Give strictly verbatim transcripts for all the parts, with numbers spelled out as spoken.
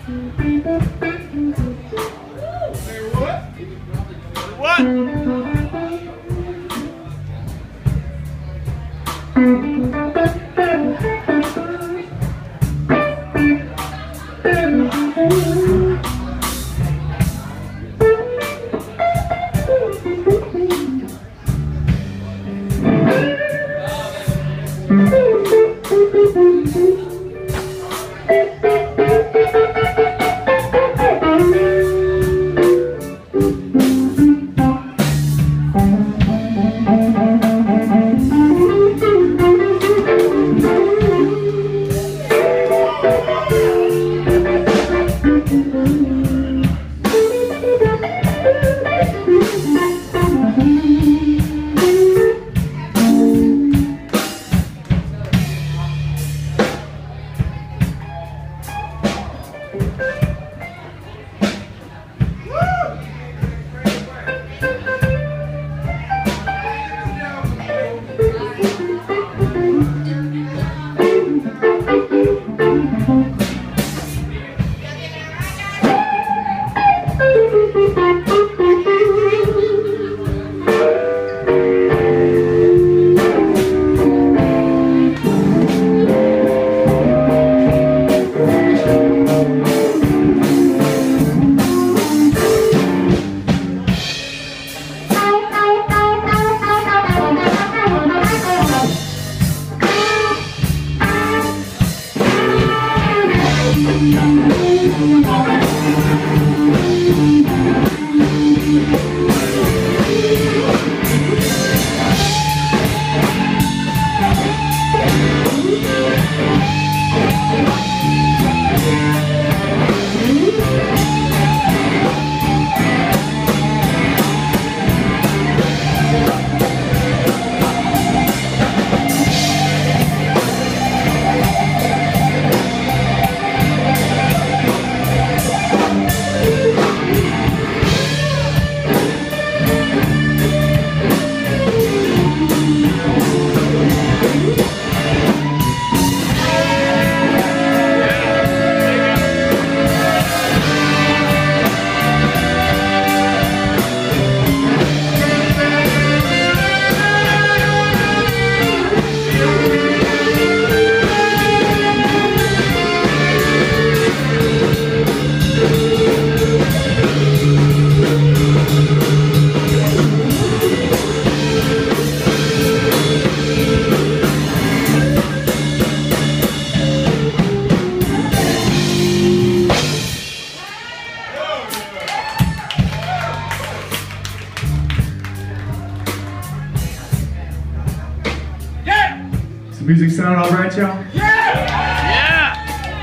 Music sound all right, y'all? Yeah! Yeah!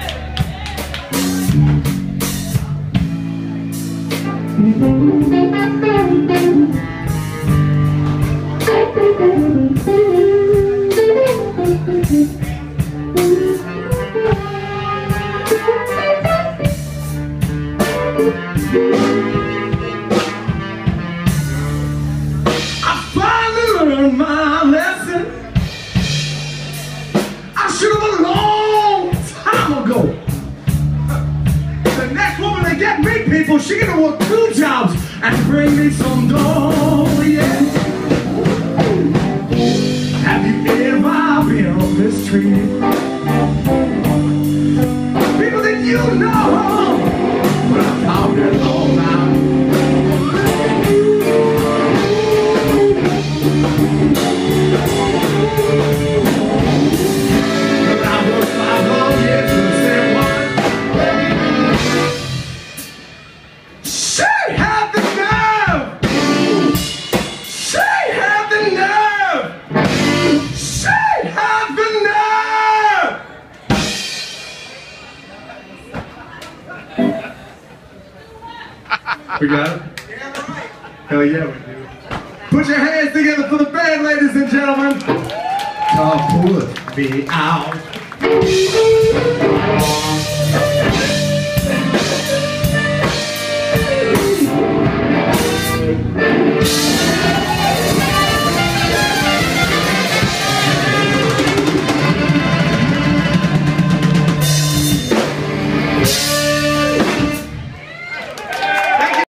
I finally learned my lesson. Should have a long time ago. The next woman that get me, people, she gonna work two jobs and bring me some dough, yeah. Have you ever been mistreated? People that you know, but I'm talking all about. We got it? Hell yeah, we do. Put your hands together for the band, ladies and gentlemen. To put me out.